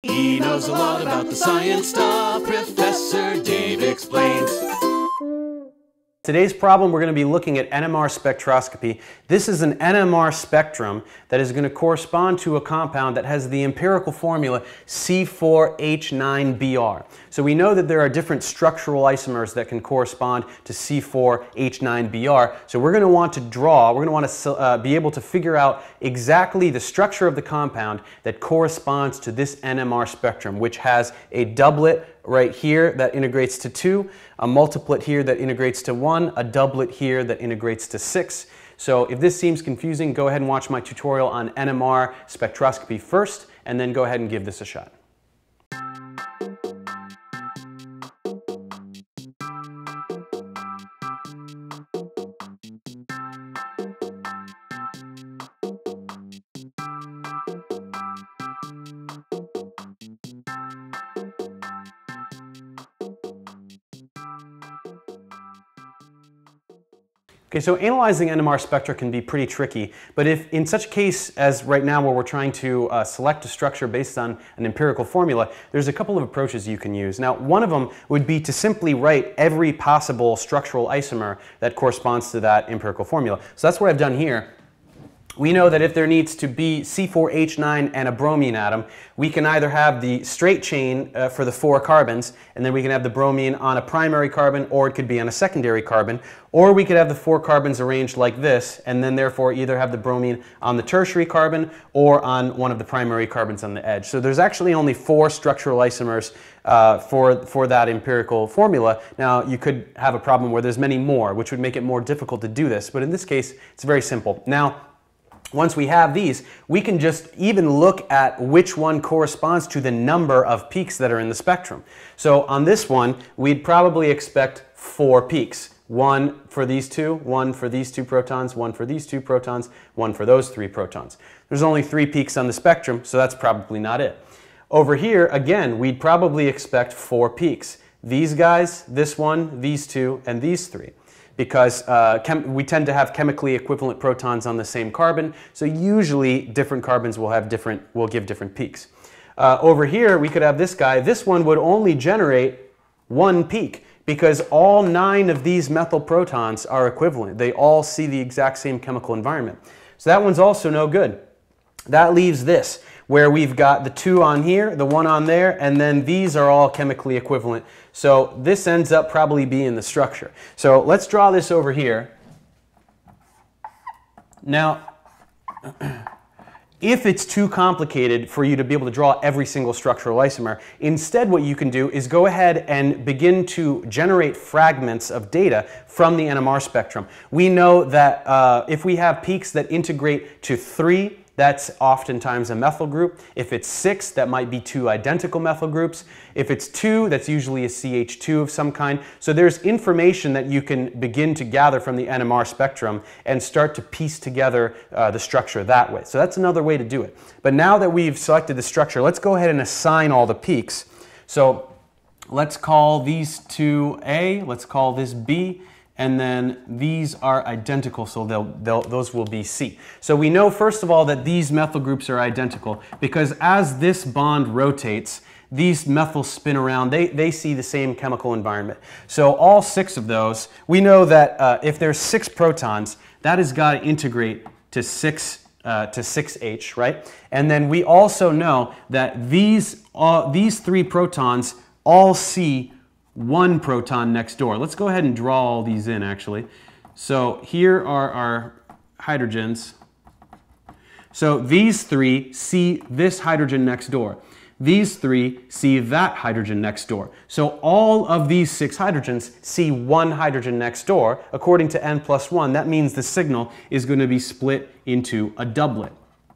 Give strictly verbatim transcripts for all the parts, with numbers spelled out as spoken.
He knows a lot about the science stuff. Professor Dave explains. Today's problem, we're going to be looking at N M R spectroscopy. This is an N M R spectrum that is going to correspond to a compound that has the empirical formula C four H nine B R. So we know that there are different structural isomers that can correspond to C four H nine B R. So we're going to want to draw, we're going to want to uh, be able to figure out exactly the structure of the compound that corresponds to this N M R spectrum, which has a doublet right here that integrates to two, a multiplet here that integrates to one, a doublet here that integrates to six. So if this seems confusing, go ahead and watch my tutorial on N M R spectroscopy first, and then go ahead and give this a shot. Okay, so analyzing N M R spectra can be pretty tricky, but if in such a case as right now where we're trying to uh, select a structure based on an empirical formula, there's a couple of approaches you can use. Now, one of them would be to simply write every possible structural isomer that corresponds to that empirical formula. So that's what I've done here. We know that if there needs to be C four H nine and a bromine atom, we can either have the straight chain uh, for the four carbons, and then we can have the bromine on a primary carbon, or it could be on a secondary carbon, or we could have the four carbons arranged like this, and then therefore either have the bromine on the tertiary carbon or on one of the primary carbons on the edge. So there's actually only four structural isomers uh, for, for that empirical formula. Now you could have a problem where there's many more, which would make it more difficult to do this, but in this case it's very simple. Now, once we have these, we can just even look at which one corresponds to the number of peaks that are in the spectrum. So on this one, we'd probably expect four peaks. One for these two, one for these two protons, one for these two protons, one for those three protons. There's only three peaks on the spectrum, so that's probably not it. Over here, again, we'd probably expect four peaks. These guys, this one, these two, and these three. Because uh, chem we tend to have chemically equivalent protons on the same carbon, so usually different carbons will have different, will give different peaks. Uh, over here, we could have this guy. This one would only generate one peak because all nine of these methyl protons are equivalent. They all see the exact same chemical environment. So that one's also no good. That leaves this, where we've got the two on here, the one on there, and then these are all chemically equivalent. So this ends up probably being the structure. So let's draw this over here. Now, if it's too complicated for you to be able to draw every single structural isomer, instead what you can do is go ahead and begin to generate fragments of data from the N M R spectrum. We know that uh, if we have peaks that integrate to three, that's oftentimes a methyl group. If it's six, that might be two identical methyl groups. If it's two, that's usually a C H two of some kind. So there's information that you can begin to gather from the N M R spectrum and start to piece together uh, the structure that way. So that's another way to do it. But now that we've selected the structure, let's go ahead and assign all the peaks. So let's call these two A, let's call this B, and then these are identical, so they'll, they'll, those will be C. So we know, first of all, that these methyl groups are identical because as this bond rotates, these methyls spin around. They, they see the same chemical environment. So all six of those, we know that uh, if there's six protons, that has got to integrate to six, uh, to six H, right? And then we also know that these, uh, these three protons all see one proton next door. Let's go ahead and draw all these in, actually. So here are our hydrogens. So these three see this hydrogen next door. These three see that hydrogen next door. So all of these six hydrogens see one hydrogen next door. According to n plus one, that means the signal is going to be split into a doublet.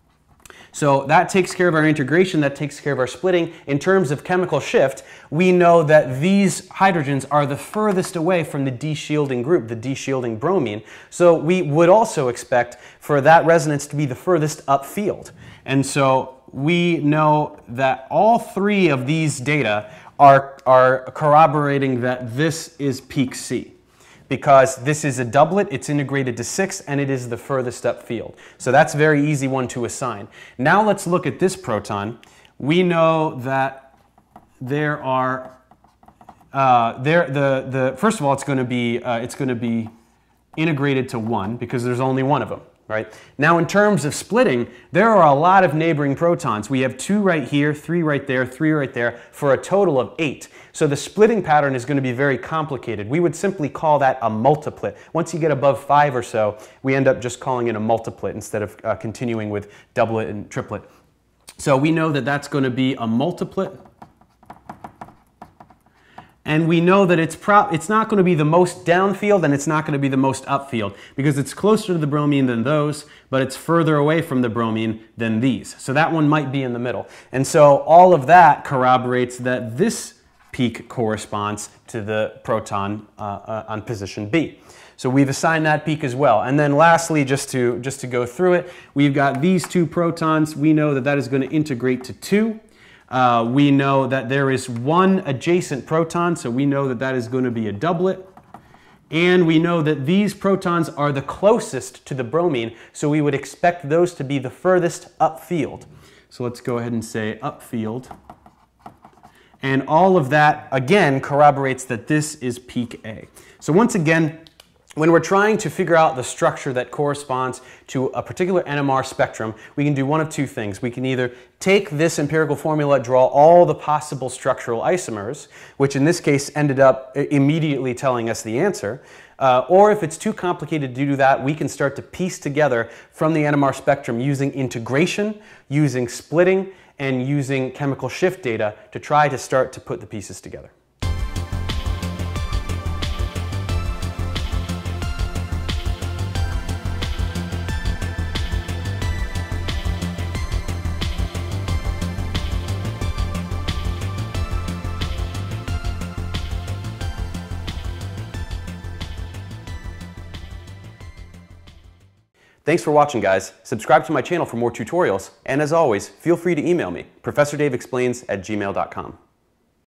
So that takes care of our integration, that takes care of our splitting. In terms of chemical shift, we know that these hydrogens are the furthest away from the de-shielding group, the de-shielding bromine. So we would also expect for that resonance to be the furthest upfield. And so we know that all three of these data are, are corroborating that this is peak C. because this is a doublet, it's integrated to six, and it is the furthest up field. So that's a very easy one to assign. Now let's look at this proton. we know that there are uh, there the the first of all it's going to be uh, it's going to be integrated to one because there's only one of them, right? Now in terms of splitting, there are a lot of neighboring protons. We have two right here, three right there, three right there, for a total of eight. So the splitting pattern is going to be very complicated. We would simply call that a multiplet. Once you get above five or so, we end up just calling it a multiplet instead of uh, continuing with doublet and triplet. So we know that that's going to be a multiplet. And we know that it's, pro it's not going to be the most downfield and it's not going to be the most upfield because it's closer to the bromine than those, but it's further away from the bromine than these. So that one might be in the middle. And so all of that corroborates that this peak corresponds to the proton uh, uh, on position B. So we've assigned that peak as well. And then lastly, just to, just to go through it, we've got these two protons. We know that that is going to integrate to two. Uh, we know that there is one adjacent proton, so we know that that is going to be a doublet. And we know that these protons are the closest to the bromine, so we would expect those to be the furthest upfield. So let's go ahead and say upfield. And all of that, again, corroborates that this is peak A. So once again, when we're trying to figure out the structure that corresponds to a particular N M R spectrum, we can do one of two things. We can either take this empirical formula, draw all the possible structural isomers, which in this case ended up immediately telling us the answer, uh, or if it's too complicated to do that, we can start to piece together from the N M R spectrum using integration, using splitting, and using chemical shift data to try to start to put the pieces together. Thanks for watching, guys. Subscribe to my channel for more tutorials, and as always, feel free to email me, professor dave explains at gmail dot com.